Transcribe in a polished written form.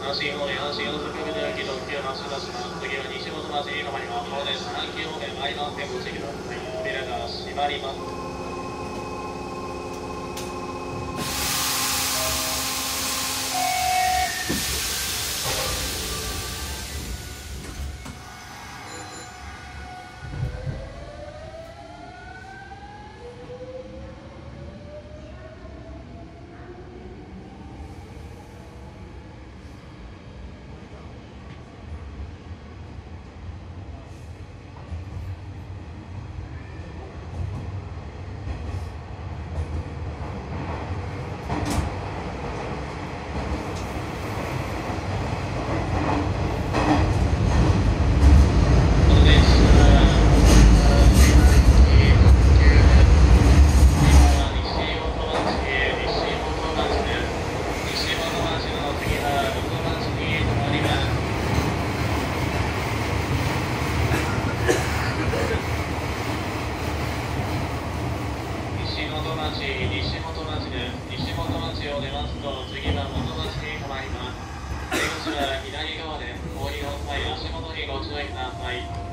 阪神方面、阪神大阪梅田駅特急発車いたします。次は西本町に停まります。この電車、阪急方面、マイナス点ご注意ください。扉が閉まります。西本町です。西本町を出ますと、次は元町に停まります。出口は左側で、降りの際、足元にご注意ください。